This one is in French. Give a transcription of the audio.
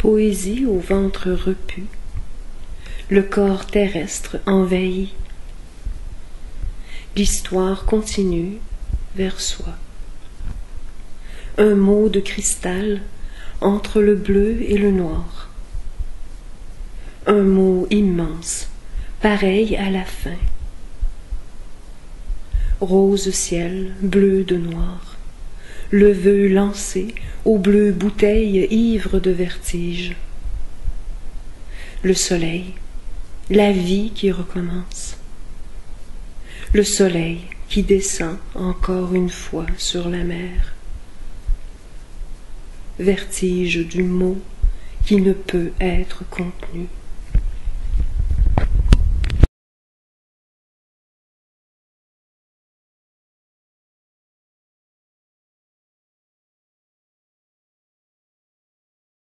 Poésie au ventre repu, le corps terrestre envahi. L'histoire continue vers soi. Un mot de cristal entre le bleu et le noir. Un mot immense, pareil à la fin. Rose ciel, bleu de noir, le vœu lancé au bleu bouteille ivre de vertige. Le soleil, la vie qui recommence. Le soleil qui descend encore une fois sur la mer. Vertige du mot qui ne peut être contenu.